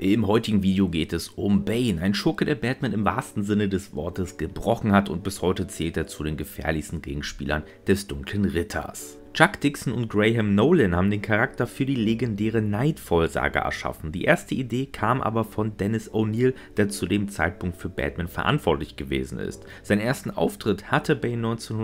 Im heutigen Video geht es um Bane, ein Schurke, der Batman im wahrsten Sinne des Wortes gebrochen hat und bis heute zählt er zu den gefährlichsten Gegenspielern des Dunklen Ritters. Chuck Dixon und Graham Nolan haben den Charakter für die legendäre Knightfall-Saga erschaffen. Die erste Idee kam aber von Dennis O'Neil, der zu dem Zeitpunkt für Batman verantwortlich gewesen ist. Seinen ersten Auftritt hatte Bane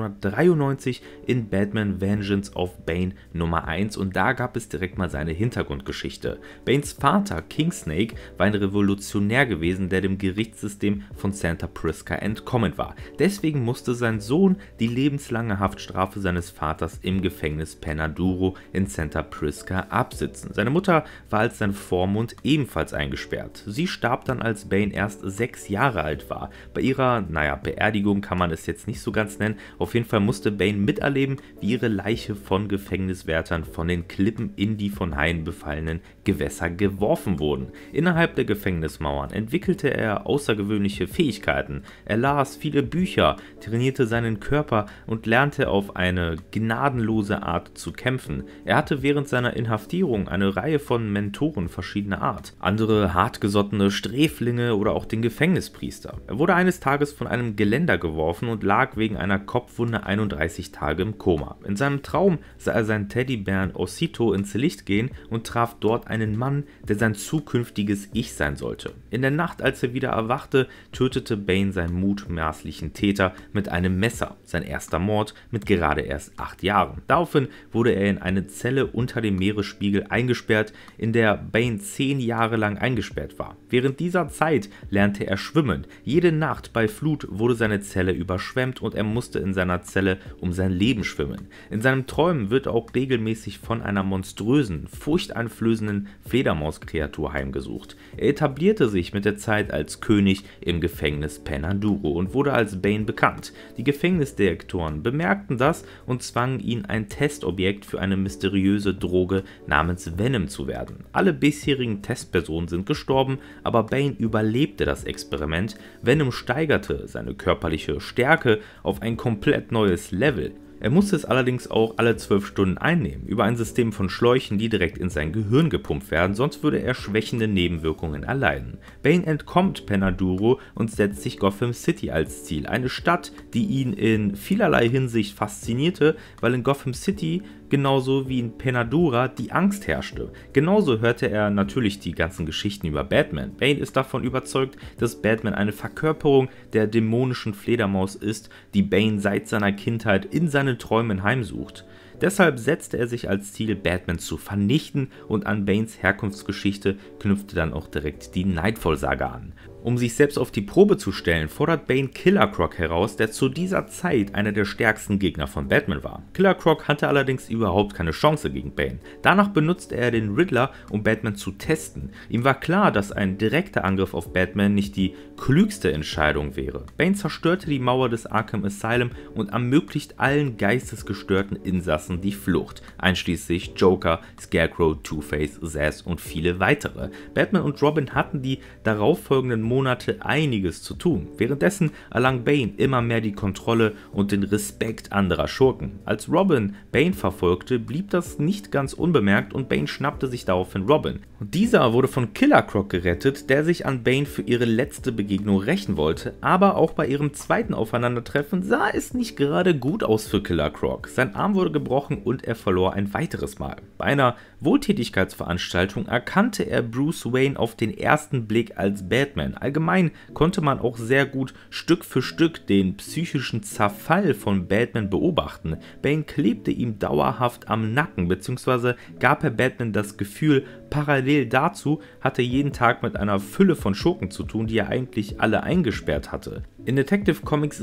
1993 in Batman Vengeance of Bane Nummer 1 und da gab es direkt mal seine Hintergrundgeschichte. Banes Vater, King Snake, war ein Revolutionär gewesen, der dem Gerichtssystem von Santa Prisca entkommen war. Deswegen musste sein Sohn die lebenslange Haftstrafe seines Vaters im Gefängnis Penaduro in Santa Prisca absitzen. Seine Mutter war als sein Vormund ebenfalls eingesperrt. Sie starb dann, als Bane erst 6 Jahre alt war. Bei ihrer, Beerdigung kann man es jetzt nicht so ganz nennen. Auf jeden Fall musste Bane miterleben, wie ihre Leiche von Gefängniswärtern von den Klippen in die von Haien befallenen Gewässer geworfen wurden. Innerhalb der Gefängnismauern entwickelte er außergewöhnliche Fähigkeiten. Er las viele Bücher, trainierte seinen Körper und lernte auf eine gnadenlose Art zu kämpfen. Er hatte während seiner Inhaftierung eine Reihe von Mentoren verschiedener Art, andere hartgesottene Sträflinge oder auch den Gefängnispriester. Er wurde eines Tages von einem Geländer geworfen und lag wegen einer Kopfwunde 31 Tage im Koma. In seinem Traum sah er seinen Teddybären Osito ins Licht gehen und traf dort einen Mann, der sein zukünftiges Ich sein sollte. In der Nacht, als er wieder erwachte, tötete Bane seinen mutmaßlichen Täter mit einem Messer, sein erster Mord mit gerade erst 8 Jahren. Daraufhin wurde er in eine Zelle unter dem Meeresspiegel eingesperrt, in der Bane 10 Jahre lang eingesperrt war. Während dieser Zeit lernte er schwimmen. Jede Nacht bei Flut wurde seine Zelle überschwemmt und er musste in seiner Zelle um sein Leben schwimmen. In seinen Träumen wird er auch regelmäßig von einer monströsen, furchteinflößenden Fledermauskreatur heimgesucht. Er etablierte sich mit der Zeit als König im Gefängnis Penaduro und wurde als Bane bekannt. Die Gefängnisdirektoren bemerkten das und zwangen ihn, ein Testobjekt für eine mysteriöse Droge namens Venom zu werden. Alle bisherigen Testpersonen sind gestorben, aber Bane überlebte das Experiment. Venom steigerte seine körperliche Stärke auf ein komplett neues Level. Er musste es allerdings auch alle 12 Stunden einnehmen, über ein System von Schläuchen, die direkt in sein Gehirn gepumpt werden, sonst würde er schwächende Nebenwirkungen erleiden. Bane entkommt Penaduro und setzt sich Gotham City als Ziel, eine Stadt, die ihn in vielerlei Hinsicht faszinierte, weil in Gotham City genauso wie in Penadura die Angst herrschte. Genauso hörte er natürlich die ganzen Geschichten über Batman. Bane ist davon überzeugt, dass Batman eine Verkörperung der dämonischen Fledermaus ist, die Bane seit seiner Kindheit in seinen Träumen heimsucht. Deshalb setzte er sich als Ziel, Batman zu vernichten, und an Banes Herkunftsgeschichte knüpfte dann auch direkt die Knightfall-Saga an. Um sich selbst auf die Probe zu stellen, fordert Bane Killer Croc heraus, der zu dieser Zeit einer der stärksten Gegner von Batman war. Killer Croc hatte allerdings überhaupt keine Chance gegen Bane. Danach benutzte er den Riddler, um Batman zu testen. Ihm war klar, dass ein direkter Angriff auf Batman nicht die klügste Entscheidung wäre. Bane zerstörte die Mauer des Arkham Asylum und ermöglicht allen geistesgestörten Insassen die Flucht, einschließlich Joker, Scarecrow, Two-Face, Zsasz und viele weitere. Batman und Robin hatten die darauffolgenden Monate einiges zu tun. Währenddessen erlangt Bane immer mehr die Kontrolle und den Respekt anderer Schurken. Als Robin Bane verfolgte, blieb das nicht ganz unbemerkt und Bane schnappte sich daraufhin Robin. Und dieser wurde von Killer Croc gerettet, der sich an Bane für ihre letzte Begegnung rächen wollte, aber auch bei ihrem zweiten Aufeinandertreffen sah es nicht gerade gut aus für Killer Croc. Sein Arm wurde gebrochen und er verlor ein weiteres Mal. Bei einer Wohltätigkeitsveranstaltung erkannte er Bruce Wayne auf den ersten Blick als Batman. Allgemein konnte man auch sehr gut Stück für Stück den psychischen Zerfall von Batman beobachten. Bane klebte ihm dauerhaft am Nacken, beziehungsweise gab er Batman das Gefühl, parallel dazu hatte er jeden Tag mit einer Fülle von Schurken zu tun, die er eigentlich alle eingesperrt hatte. In Detective Comics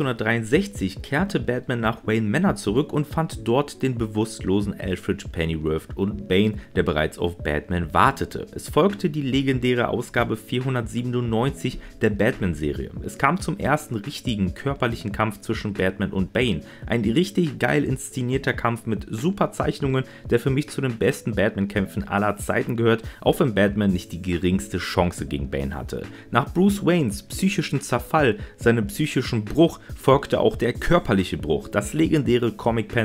663 kehrte Batman nach Wayne Manor zurück und fand dort den bewusstlosen Alfred Pennyworth und Bane, der bereits auf Batman wartete. Es folgte die legendäre Ausgabe 497 der Batman-Serie. Es kam zum ersten richtigen körperlichen Kampf zwischen Batman und Bane. Ein richtig geil inszenierter Kampf mit super Zeichnungen, der für mich zu den besten Batman-Kämpfen aller Zeiten gehört, auch wenn Batman nicht die geringste Chance gegen Bane hatte. Nach Bruce Waynes psychischen Zerfall, seinem psychischen Bruch, folgte auch der körperliche Bruch. Das legendäre Comic-Panel, in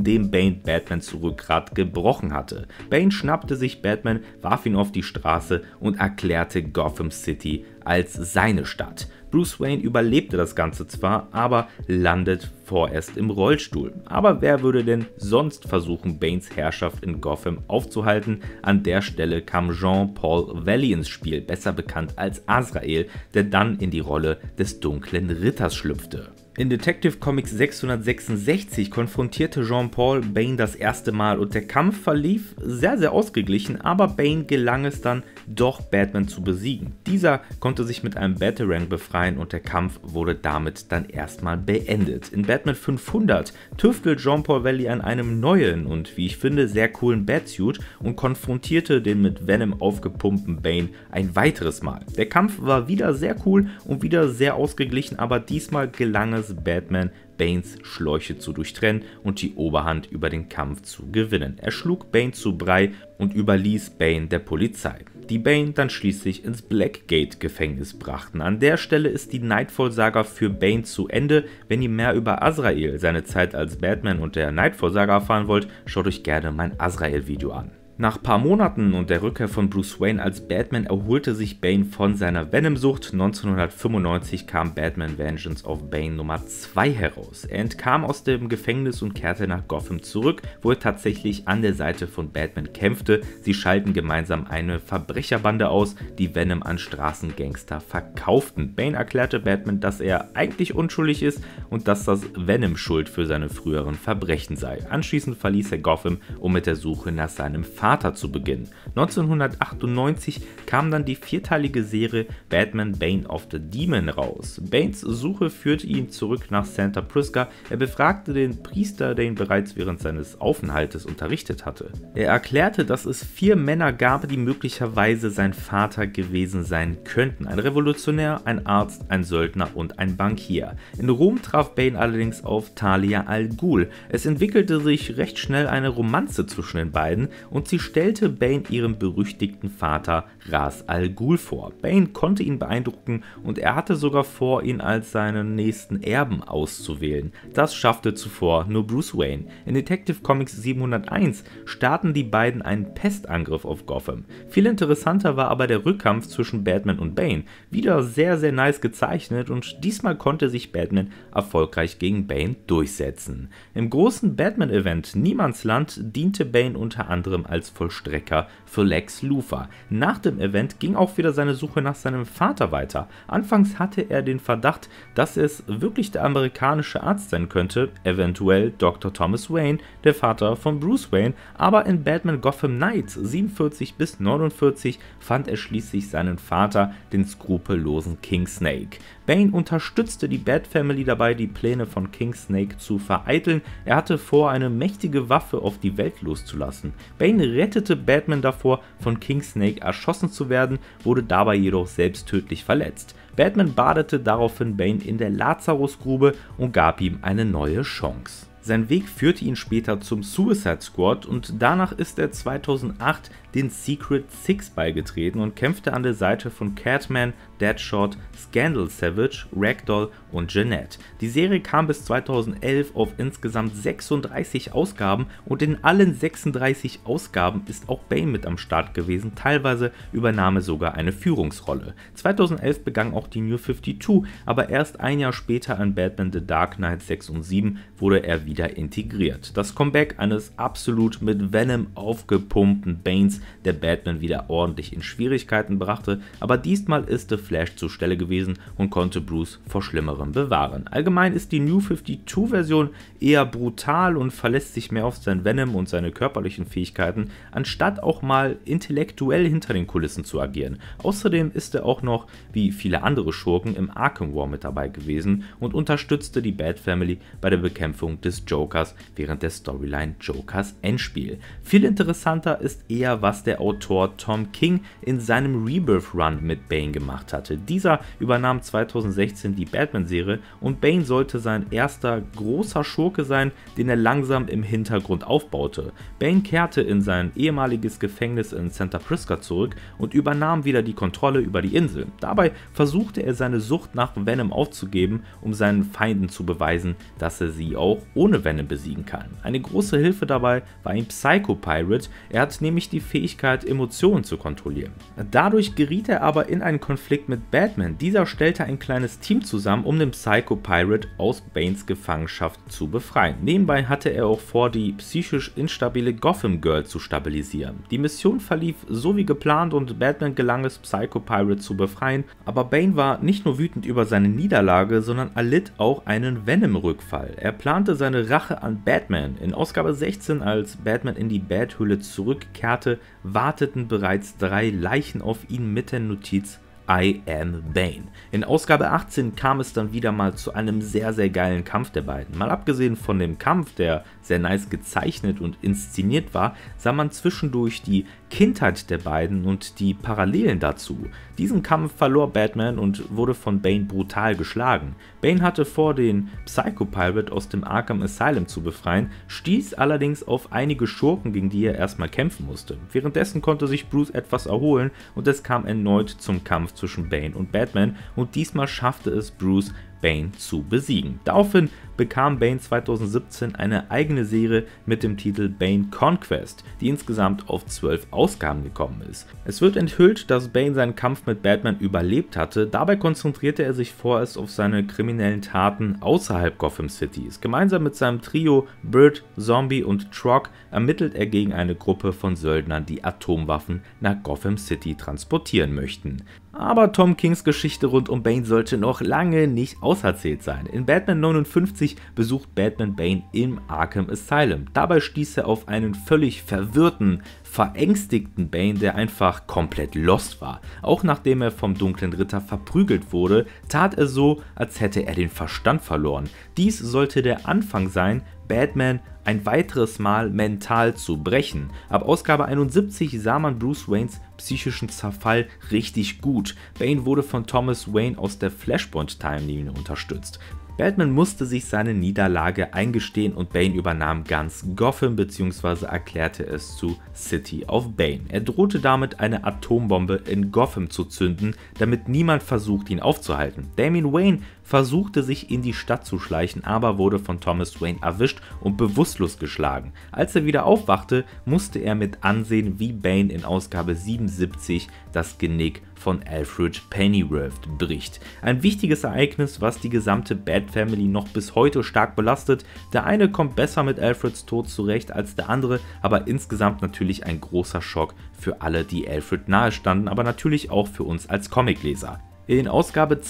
in dem Bane Batmans Rückgrat gebrochen hatte. Bane schnappte sich Batman, warf ihn auf die Straße und erklärte Gotham City als seine Stadt. Bruce Wayne überlebte das Ganze zwar, aber landet vorerst im Rollstuhl. Aber wer würde denn sonst versuchen, Banes Herrschaft in Gotham aufzuhalten? An der Stelle kam Jean-Paul Valley ins Spiel, besser bekannt als Azrael, der dann in die Rolle des Dunklen Ritters schlüpfte. In Detective Comics 666 konfrontierte Jean-Paul Bane das erste Mal und der Kampf verlief sehr ausgeglichen, aber Bane gelang es dann doch, Batman zu besiegen. Dieser konnte sich mit einem Batarang befreien und der Kampf wurde damit dann erstmal beendet. In Batman 500 tüftelt Jean-Paul Valley an einem neuen und wie ich finde sehr coolen Batsuit und konfrontierte den mit Venom aufgepumpten Bane ein weiteres Mal. Der Kampf war wieder sehr cool und wieder sehr ausgeglichen, aber diesmal gelang es Batman, Banes Schläuche zu durchtrennen und die Oberhand über den Kampf zu gewinnen. Er schlug Bane zu Brei und überließ Bane der Polizei, die Bane dann schließlich ins Blackgate-Gefängnis brachten. An der Stelle ist die Nightfall-Saga für Bane zu Ende. Wenn ihr mehr über Azrael, seine Zeit als Batman und der Nightfall-Saga erfahren wollt, schaut euch gerne mein Azrael-Video an. Nach ein paar Monaten und der Rückkehr von Bruce Wayne als Batman erholte sich Bane von seiner Venom-Sucht. 1995 kam Batman Vengeance of Bane Nummer 2 heraus. Er entkam aus dem Gefängnis und kehrte nach Gotham zurück, wo er tatsächlich an der Seite von Batman kämpfte. Sie schalten gemeinsam eine Verbrecherbande aus, die Venom an Straßengangster verkauften. Bane erklärte Batman, dass er eigentlich unschuldig ist und dass das Venom schuld für seine früheren Verbrechen sei. Anschließend verließ er Gotham, um mit der Suche nach seinem Vater zu beginnen. 1998 kam dann die vierteilige Serie Batman Bane of the Demon raus. Banes Suche führte ihn zurück nach Santa Prisca. Er befragte den Priester, der ihn bereits während seines Aufenthaltes unterrichtet hatte. Er erklärte, dass es 4 Männer gab, die möglicherweise sein Vater gewesen sein könnten. Ein Revolutionär, ein Arzt, ein Söldner und ein Bankier. In Rom traf Bane allerdings auf Talia al Ghul. Es entwickelte sich recht schnell eine Romanze zwischen den beiden und sie stellte Bane ihrem berüchtigten Vater Ra's al Ghul vor. Bane konnte ihn beeindrucken und er hatte sogar vor, ihn als seinen nächsten Erben auszuwählen. Das schaffte zuvor nur Bruce Wayne. In Detective Comics 701 starten die beiden einen Pestangriff auf Gotham. Viel interessanter war aber der Rückkampf zwischen Batman und Bane. Wieder sehr nice gezeichnet und diesmal konnte sich Batman erfolgreich gegen Bane durchsetzen. Im großen Batman-Event Niemandsland diente Bane unter anderem als Vollstrecker für Lex Luthor. Nach dem Event ging auch wieder seine Suche nach seinem Vater weiter. Anfangs hatte er den Verdacht, dass es wirklich der amerikanische Arzt sein könnte, eventuell Dr. Thomas Wayne, der Vater von Bruce Wayne, aber in Batman Gotham Knights 47 bis 49 fand er schließlich seinen Vater, den skrupellosen King Snake. Bane unterstützte die Bat Family dabei, die Pläne von King Snake zu vereiteln. Er hatte vor, eine mächtige Waffe auf die Welt loszulassen. Bane rettete Batman davor, von King Snake erschossen zu werden, wurde dabei jedoch selbst tödlich verletzt. Batman badete daraufhin Bane in der Lazarusgrube und gab ihm eine neue Chance. Sein Weg führte ihn später zum Suicide Squad und danach ist er 2008 den Secret Six beigetreten und kämpfte an der Seite von Catman, Deadshot, Scandal Savage, Ragdoll und Jeanette. Die Serie kam bis 2011 auf insgesamt 36 Ausgaben und in allen 36 Ausgaben ist auch Bane mit am Start gewesen, teilweise übernahm er sogar eine Führungsrolle. 2011 begann auch die New 52, aber erst ein Jahr später an Batman The Dark Knight 6 und 7 wurde er wieder integriert. Das Comeback eines absolut mit Venom aufgepumpten Banes, der Batman wieder ordentlich in Schwierigkeiten brachte, aber diesmal ist The Flash zur Stelle gewesen und konnte Bruce vor Schlimmerem bewahren. Allgemein ist die New 52-Version eher brutal und verlässt sich mehr auf sein Venom und seine körperlichen Fähigkeiten, anstatt auch mal intellektuell hinter den Kulissen zu agieren. Außerdem ist er auch noch, wie viele andere Schurken, im Arkham War mit dabei gewesen und unterstützte die Bat Family bei der Bekämpfung des Jokers während der Storyline Jokers Endspiel. Viel interessanter ist eher, was der Autor Tom King in seinem Rebirth Run mit Bane gemacht hatte. Dieser übernahm 2016 die Batman-Serie und Bane sollte sein erster großer Schurke sein, den er langsam im Hintergrund aufbaute. Bane kehrte in sein ehemaliges Gefängnis in Santa Prisca zurück und übernahm wieder die Kontrolle über die Insel. Dabei versuchte er seine Sucht nach Venom aufzugeben, um seinen Feinden zu beweisen, dass er sie auch ohne ohne Venom besiegen kann. Eine große Hilfe dabei war ein Psycho Pirate, er hat nämlich die Fähigkeit, Emotionen zu kontrollieren. Dadurch geriet er aber in einen Konflikt mit Batman. Dieser stellte ein kleines Team zusammen, um den Psycho Pirate aus Banes Gefangenschaft zu befreien. Nebenbei hatte er auch vor, die psychisch instabile Gotham Girl zu stabilisieren. Die Mission verlief so wie geplant und Batman gelang es, Psycho Pirate zu befreien, aber Bane war nicht nur wütend über seine Niederlage, sondern erlitt auch einen Venom-Rückfall. Er plante seine Rache an Batman. In Ausgabe 16, als Batman in die Bathöhle zurückkehrte, warteten bereits 3 Leichen auf ihn mit der Notiz I am Bane. In Ausgabe 18 kam es dann wieder mal zu einem sehr geilen Kampf der beiden. Mal abgesehen von dem Kampf, der sehr nice gezeichnet und inszeniert war, sah man zwischendurch die Kindheit der beiden und die Parallelen dazu. Diesen Kampf verlor Batman und wurde von Bane brutal geschlagen. Bane hatte vor, den Psycho Pirate aus dem Arkham Asylum zu befreien, stieß allerdings auf einige Schurken, gegen die er erstmal kämpfen musste. Währenddessen konnte sich Bruce etwas erholen und es kam erneut zum Kampf zwischen Bane und Batman und diesmal schaffte es Bruce, Bane zu besiegen. Daraufhin bekam Bane 2017 eine eigene Serie mit dem Titel Bane Conquest, die insgesamt auf 12 Ausgaben gekommen ist. Es wird enthüllt, dass Bane seinen Kampf mit Batman überlebt hatte, dabei konzentrierte er sich vorerst auf seine kriminellen Taten außerhalb Gotham Citys. Gemeinsam mit seinem Trio Bird, Zombie und Trog ermittelt er gegen eine Gruppe von Söldnern, die Atomwaffen nach Gotham City transportieren möchten. Aber Tom Kings Geschichte rund um Bane sollte noch lange nicht auserzählt sein. In Batman 59 besucht Batman Bane im Arkham Asylum. Dabei stieß er auf einen völlig verwirrten, verängstigten Bane, der einfach komplett lost war. Auch nachdem er vom Dunklen Ritter verprügelt wurde, tat er so, als hätte er den Verstand verloren. Dies sollte der Anfang sein, Batman ein weiteres Mal mental zu brechen. Ab Ausgabe 71 sah man Bruce Waynes psychischen Zerfall richtig gut. Bane wurde von Thomas Wayne aus der Flashpoint-Timeline unterstützt. Batman musste sich seine Niederlage eingestehen und Bane übernahm ganz Gotham bzw. erklärte es zu City of Bane. Er drohte damit, eine Atombombe in Gotham zu zünden, damit niemand versucht, ihn aufzuhalten. Damian Wayne versuchte sich in die Stadt zu schleichen, aber wurde von Thomas Wayne erwischt und bewusstlos geschlagen. Als er wieder aufwachte, musste er mit ansehen, wie Bane in Ausgabe 77 das Genick von Alfred Pennyworth bricht. Ein wichtiges Ereignis, was die gesamte Bat-Family noch bis heute stark belastet. Der eine kommt besser mit Alfreds Tod zurecht als der andere, aber insgesamt natürlich ein großer Schock für alle, die Alfred nahestanden, aber natürlich auch für uns als Comicleser. In Ausgabe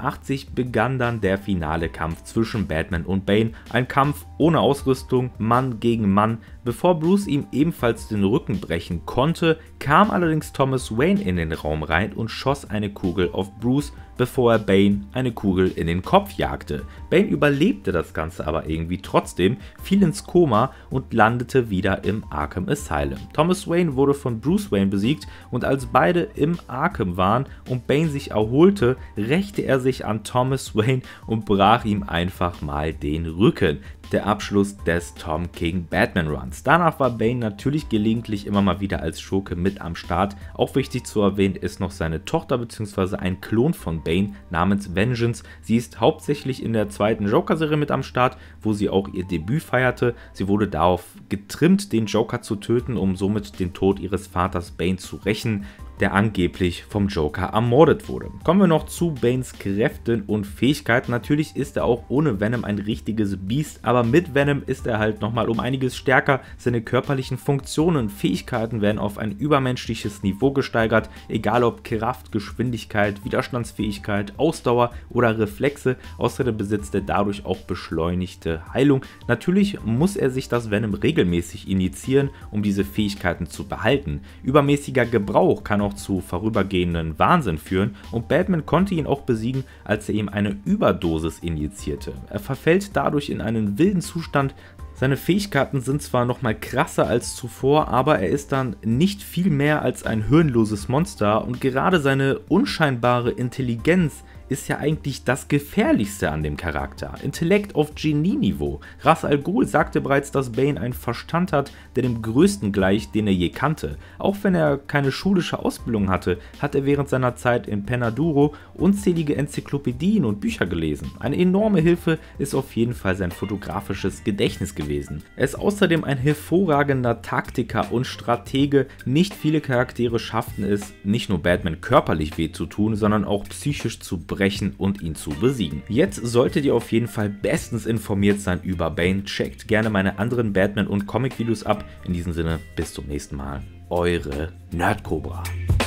82 begann dann der finale Kampf zwischen Batman und Bane, ein Kampf ohne Ausrüstung, Mann gegen Mann. Bevor Bruce ihm ebenfalls den Rücken brechen konnte, kam allerdings Thomas Wayne in den Raum rein und schoss eine Kugel auf Bruce, bevor er Bane eine Kugel in den Kopf jagte. Bane überlebte das Ganze aber irgendwie trotzdem, fiel ins Koma und landete wieder im Arkham Asylum. Thomas Wayne wurde von Bruce Wayne besiegt und als beide im Arkham waren und Bane sich erholte, rächte er sich an Thomas Wayne und brach ihm einfach mal den Rücken. Der Abschluss des Tom King Batman Runs. Danach war Bane natürlich gelegentlich immer mal wieder als Schurke mit am Start. Auch wichtig zu erwähnen ist noch seine Tochter bzw. ein Klon von Bane namens Vengeance. Sie ist hauptsächlich in der zweiten Joker-Serie mit am Start, wo sie auch ihr Debüt feierte. Sie wurde darauf getrimmt, den Joker zu töten, um somit den Tod ihres Vaters Bane zu rächen, der angeblich vom Joker ermordet wurde. Kommen wir noch zu Banes Kräften und Fähigkeiten. Natürlich ist er auch ohne Venom ein richtiges Biest, aber mit Venom ist er halt nochmal um einiges stärker. Seine körperlichen Funktionen und Fähigkeiten werden auf ein übermenschliches Niveau gesteigert, egal ob Kraft, Geschwindigkeit, Widerstandsfähigkeit, Ausdauer oder Reflexe. Außerdem besitzt er dadurch auch beschleunigte Heilung. Natürlich muss er sich das Venom regelmäßig injizieren, um diese Fähigkeiten zu behalten. Übermäßiger Gebrauch kann auch zu vorübergehenden Wahnsinn führen und Batman konnte ihn auch besiegen, als er ihm eine Überdosis injizierte. Er verfällt dadurch in einen wilden Zustand. Seine Fähigkeiten sind zwar nochmal krasser als zuvor, aber er ist dann nicht viel mehr als ein hirnloses Monster und gerade seine unscheinbare Intelligenz ist ja eigentlich das Gefährlichste an dem Charakter. Intellekt auf Genie-Niveau. Ra's al Ghul sagte bereits, dass Bane einen Verstand hat, der dem größten gleicht, den er je kannte. Auch wenn er keine schulische Ausbildung hatte, hat er während seiner Zeit in Penaduro unzählige Enzyklopädien und Bücher gelesen. Eine enorme Hilfe ist auf jeden Fall sein fotografisches Gedächtnis gewesen. Er ist außerdem ein hervorragender Taktiker und Stratege. Nicht viele Charaktere schafften es, nicht nur Batman körperlich weh zu tun, sondern auch psychisch zu brechen und ihn zu besiegen. Jetzt solltet ihr auf jeden Fall bestens informiert sein über Bane. Checkt gerne meine anderen Batman- und Comic-Videos ab. In diesem Sinne, bis zum nächsten Mal. Eure Nerdcobra.